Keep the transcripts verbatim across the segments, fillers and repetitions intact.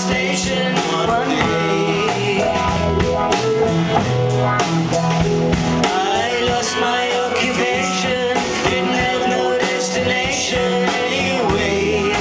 station one day. I lost my occupation, didn't have no destination anyway.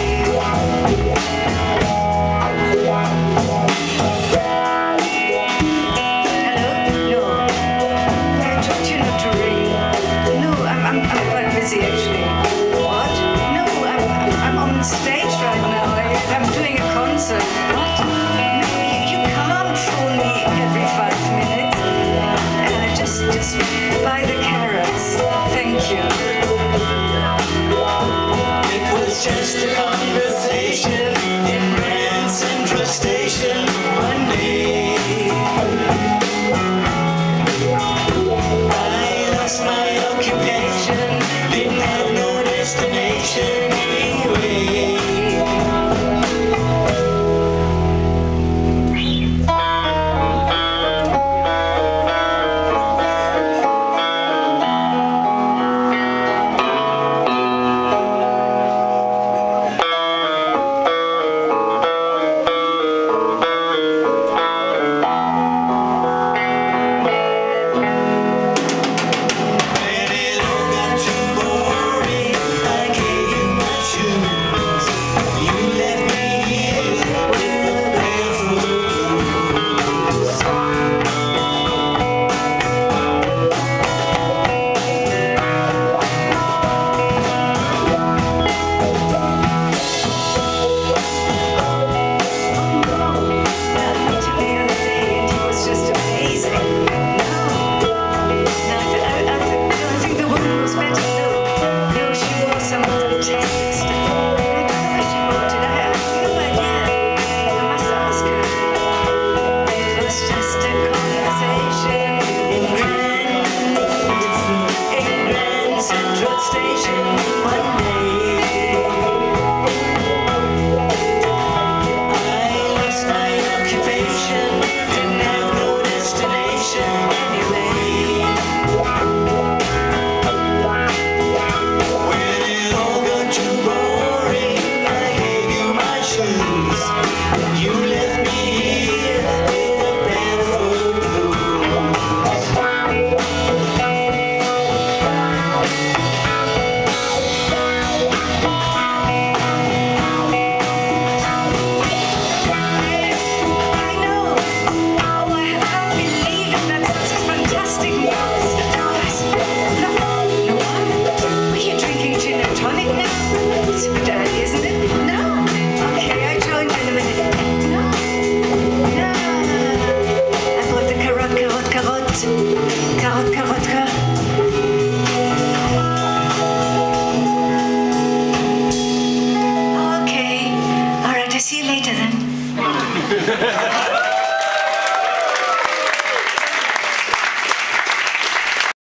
Hello? No. I told you not to ring. No, I'm, I'm, I'm quite busy actually. What? No, I'm, I'm, I'm on stage right now. I, I'm doing a concert. What? No, you, you can't phone me every five minutes. Uh, just, just buy the carrots. Thank you. It was just a conversation in Grand Central Station one day. I lost my occupation, didn't have no destination anyway. Today.